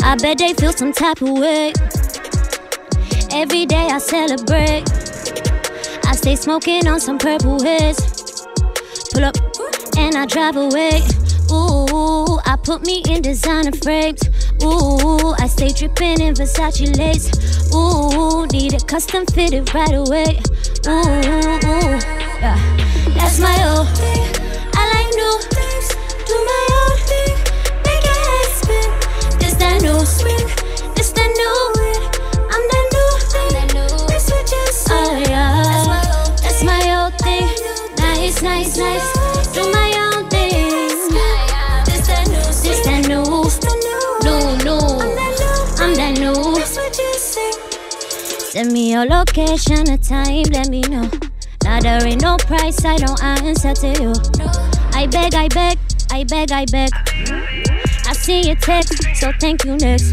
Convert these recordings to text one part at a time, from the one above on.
I bet they feel some type of way. Every day I celebrate. I stay smoking on some purple haze. Pull up and I drive away. Ooh, I put me in designer frames. Ooh, I stay dripping in Versace lace. Ooh, need it custom fitted right away. Ooh, yeah. That's my old thing. I like new things. Do my own thing. Make your head spin. This that new swing. This that new win. I'm that new thing. This what you say. Oh yeah. That's my old thing. Nice, nice, nice. Do my own thing. This that new. This that new. No. I'm that new. That's what you say. Send me your location, a time, let me know. Now there ain't no price I don't answer to you. I beg, I beg, I beg, I beg. I see your text, so thank you next.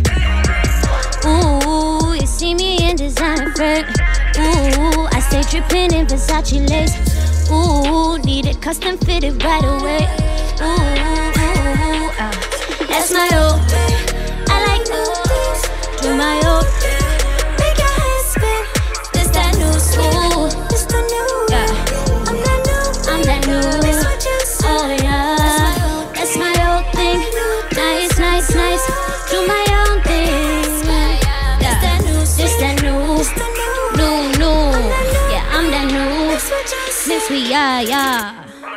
Ooh, you see me in designer frame. Ooh, I stay dripping in Versace lace. Ooh, need it custom fitted right away. Ooh, that's my old thing. I like new things. Do my old thing. Make your head spin. This that new school. This the new. I'm that new. Oh yeah, that's my old thing. Nice, nice, nice. Do my own thing. Yeah, this that new. No. Yeah, I'm that new. Since we yeah.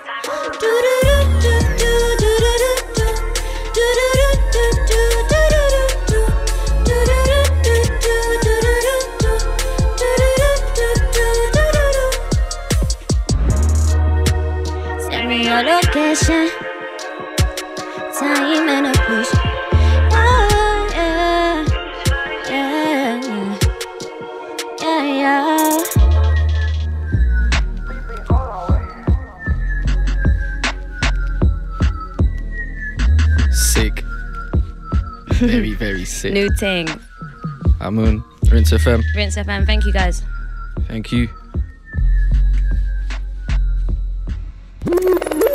Send me your location, time and a push. Oh yeah. Sick. Very, very sick. New thing. Amun, Rinse FM. Rinse FM. Thank you guys. Thank you.